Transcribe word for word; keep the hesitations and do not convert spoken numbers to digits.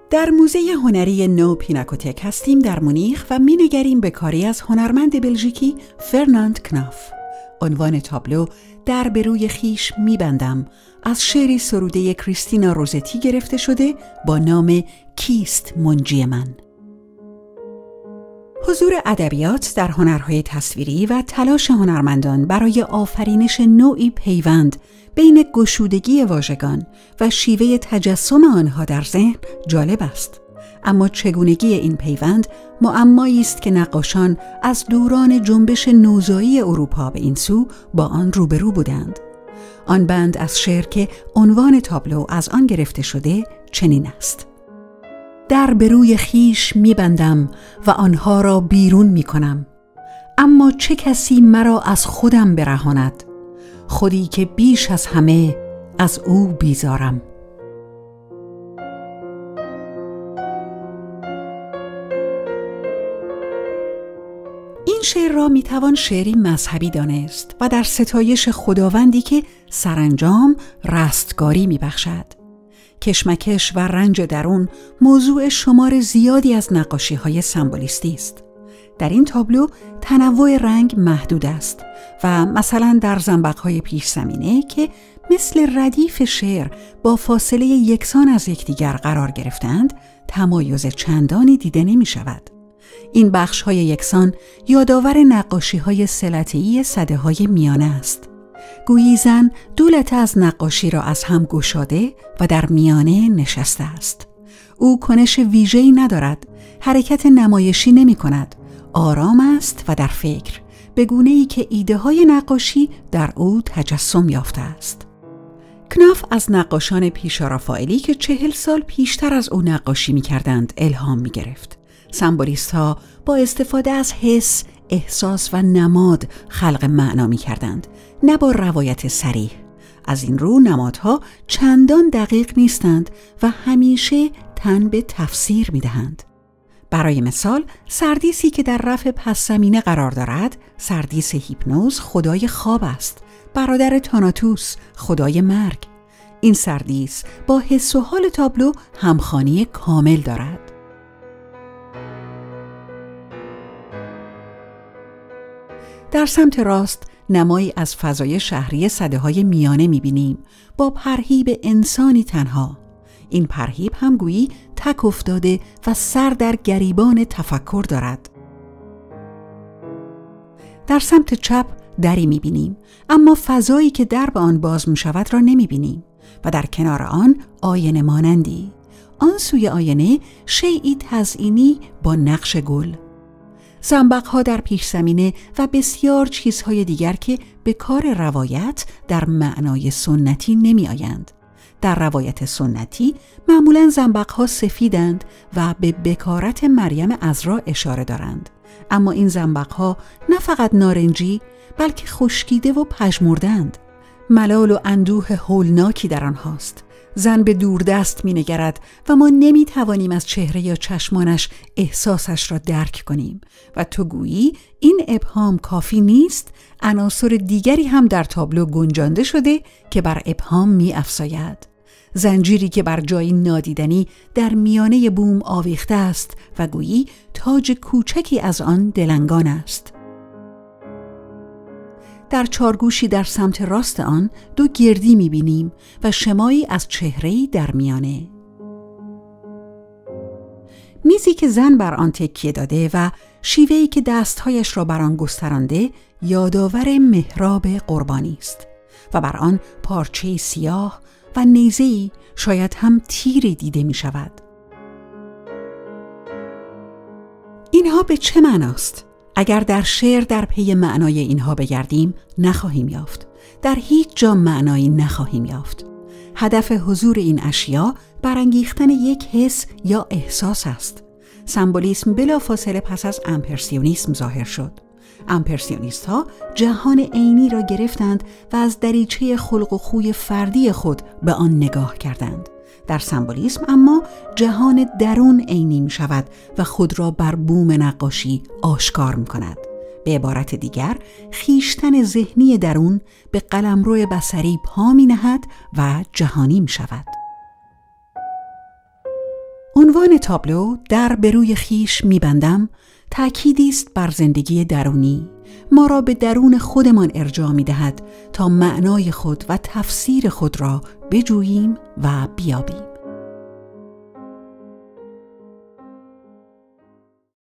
در موزه هنری نو پیناکوتک هستیم در مونیخ و می‌نگریم به کاری از هنرمند بلژیکی فرناند کناف. عنوان تابلو در به روی خیش میبندم از شعری سروده کریستینا روزتی گرفته شده با نام کیست منجی من. حضور ادبیات در هنرهای تصویری و تلاش هنرمندان برای آفرینش نوعی پیوند بین گشودگی واژگان و شیوه تجسم آنها در ذهن جالب است. اما چگونگی این پیوند معمایی است که نقاشان از دوران جنبش نوزایی اروپا به این سو با آن روبرو بودند. آن بند از شعر که عنوان تابلو از آن گرفته شده چنین است: در به روی خیش میبندم و آنها را بیرون میکنم، اما چه کسی مرا از خودم برهاند، خودی که بیش از همه از او بیزارم. این شعر را میتوان شعری مذهبی دانست و در ستایش خداوندی که سرانجام رستگاری میبخشد. کشمکش و رنج درون موضوع شمار زیادی از نقاشی‌های سمبولیستی است. در این تابلو تنوع رنگ محدود است و مثلا در زنبق‌های پیش زمینه که مثل ردیف شعر با فاصله یکسان از یکدیگر قرار گرفتند، تمایز چندانی دیده نمی شود. این بخش‌های یکسان یادآور نقاشی‌های سلطه‌ای سده‌های میانه است. گویی زن دولت از نقاشی را از هم گشاده و در میانه نشسته است. او کنش ویژه‌ای ندارد، حرکت نمایشی نمی کند، آرام است و در فکر، به گونه‌ای که ایده‌های نقاشی در او تجسم یافته است. کناف از نقاشان پیشارافائلی که چهل سال پیشتر از او نقاشی می کردند الهام می گرفت. سمبولیست ها با استفاده از حس، احساس و نماد خلق معنا می کردند، نه با روایت صریح. از این رو نمادها چندان دقیق نیستند و همیشه تن به تفسیر می دهند. برای مثال، سردیسی که در رف پس زمینه قرار دارد، سردیس هیپنوز خدای خواب است، برادر تاناتوس خدای مرگ. این سردیس با حس و حال تابلو همخوانی کامل دارد. در سمت راست نمایی از فضای شهری سده‌های میانه می‌بینیم با پرهیب انسانی تنها. این پرهیب هم گویی تک افتاده و سر در گریبان تفکر دارد. در سمت چپ دری می‌بینیم، اما فضایی که در به آن باز می‌شود را نمی‌بینیم و در کنار آن آینه مانندی. آن سوی آینه شیئی تزئینی با نقش گل. زنبق‌ها در پیش زمینه و بسیار چیزهای دیگر که به کار روایت در معنای سنتی نمی آیند. در روایت سنتی معمولاً زنبق‌ها سفیدند و به بکارت مریم عذرا اشاره دارند. اما این زنبق‌ها نه فقط نارنجی بلکه خشکیده و پژمردند. ملال و اندوه هولناکی در آنهاست. زن به دوردست می نگرد و ما نمی توانیم از چهره یا چشمانش احساسش را درک کنیم و تو گویی این ابهام کافی نیست، عناصر دیگری هم در تابلو گنجانده شده که بر ابهام می افزاید. زنجیری که بر جایی نادیدنی در میانه بوم آویخته است و گویی تاج کوچکی از آن دلنگان است. در چارگوشی در سمت راست آن دو گردی می‌بینیم و شمایی از چهره‌ای در میانه. میزی که زن بر آن تکیه داده و شیوهی که دستهایش را بر آن گسترانده یادآور محراب قربانی است و بر آن پارچه سیاه و نیزه‌ای، شاید هم تیری دیده می شود. اینها به چه معناست؟ اگر در شعر در پی معنای اینها بگردیم نخواهیم یافت. در هیچ جا معنایی نخواهیم یافت. هدف حضور این اشیا برانگیختن یک حس یا احساس است. سمبولیسم بلا فاصله پس از امپرسیونیسم ظاهر شد. امپرسیونیست ها جهان عینی را گرفتند و از دریچه خلق و خوی فردی خود به آن نگاه کردند. در سمبولیسم اما جهان درون عینی می شود و خود را بر بوم نقاشی آشکار می کند. به عبارت دیگر، خویشتن ذهنی درون به قلمرو بصری پا می نهد و جهانی می شود. عنوان تابلو در به روی خیش می‌بندم تأکیدی است بر زندگی درونی، ما را به درون خودمان ارجاع می‌دهد تا معنای خود و تفسیر خود را بجوییم و بیابیم.